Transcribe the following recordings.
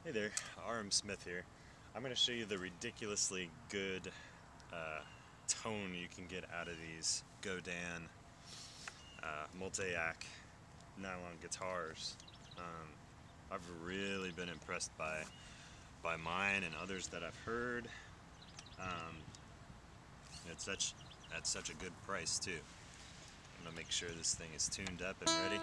Hey there, RM Smith here. I'm going to show you the ridiculously good tone you can get out of these Godin multi-ack nylon guitars. I've really been impressed by mine and others that I've heard. It's at such a good price too. I'm going to make sure this thing is tuned up and ready.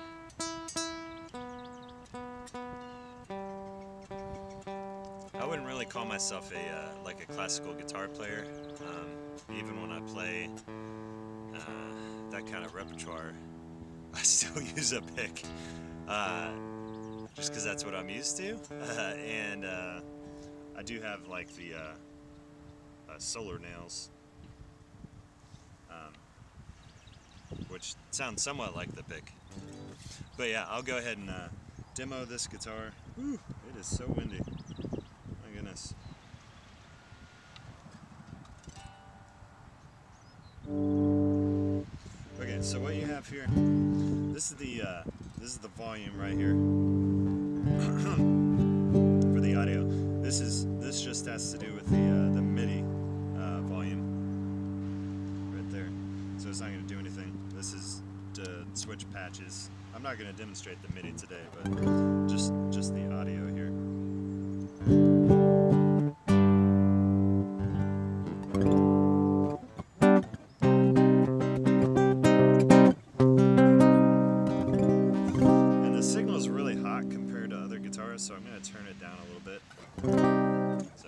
I wouldn't really call myself like a classical guitar player. Even when I play that kind of repertoire, I still use a pick, just because that's what I'm used to. And I do have like the solar nails, which sound somewhat like the pick. But yeah, I'll go ahead and demo this guitar. Whew, it is so windy. My goodness. Okay, so what you have here, this is the volume right here for the audio. This just has to do with the MIDI volume right there. So it's not going to do anything. This is to switch patches. I'm not going to demonstrate the MIDI today, but just the audio here. And the signal is really hot compared to other guitars, so I'm going to turn it down a little bit. So.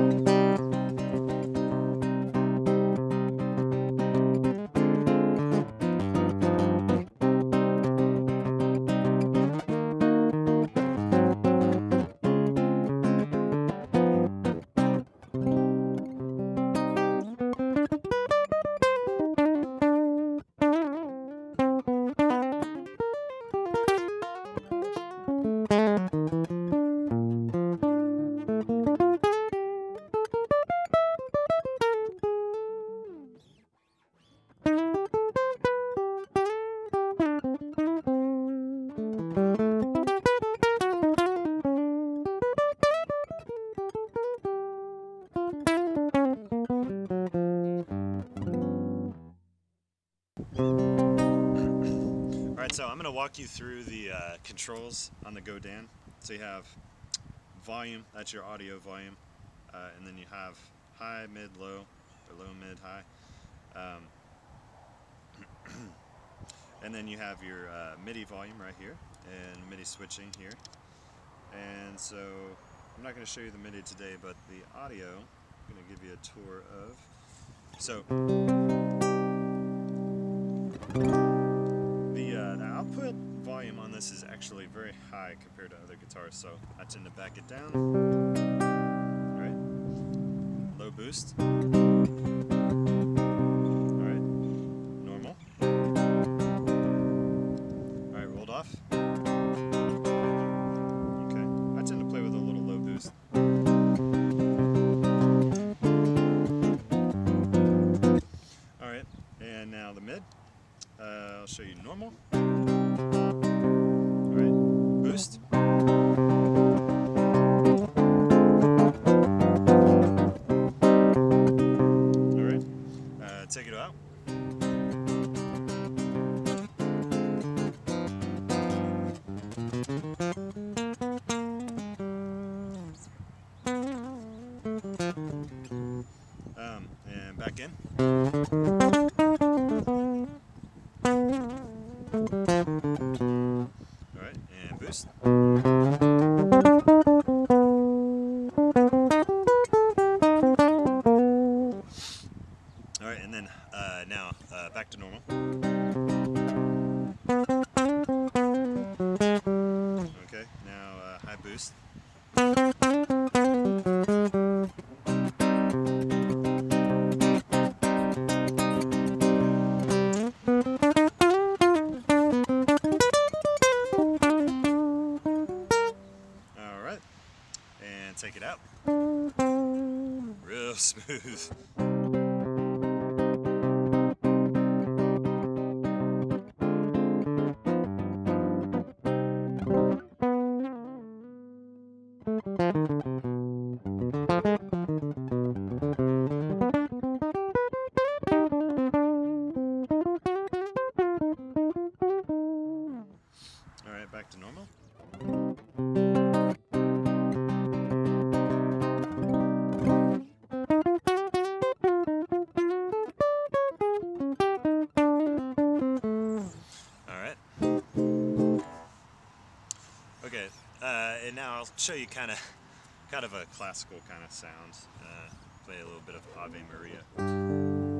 Alright, so I'm going to walk you through the controls on the Godin. So you have volume, that's your audio volume, and then you have high, mid, low, or low, mid, high. And then you have your MIDI volume right here, and MIDI switching here. And so I'm not going to show you the MIDI today, but the audio, I'm going to give you a tour of. So the output volume on this is actually very high compared to other guitars, so I tend to back it down. Alright, low boost. Alright, normal. Alright, rolled off. Okay, I tend to play with a little low boost. Alright, and now the mid. I'll show you normal. Alright, boost. Alright, take it out. And back in. Alright, and boost. Alright, and then now back to normal. Okay, now high boost. And take it out. Real smooth. Alright, back to normal. Alright. Okay, and now I'll show you kind of a classical kind of sound. Play a little bit of Ave Maria.